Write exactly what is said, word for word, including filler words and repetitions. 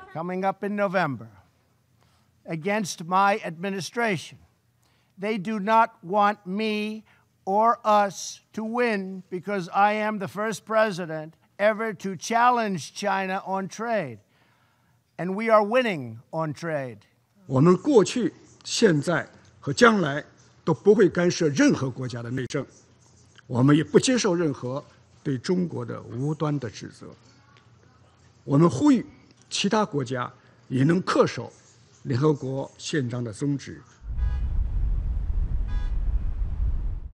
coming up in November against my administration. They do not want me or us to win because I am the first president ever to challenge China on trade. And we are winning on trade. 我们过去、现在和将来都不会干涉任何国家的内政，我们也不接受任何对中国的无端的指责。我们呼吁其他国家也能恪守联合国宪章的宗旨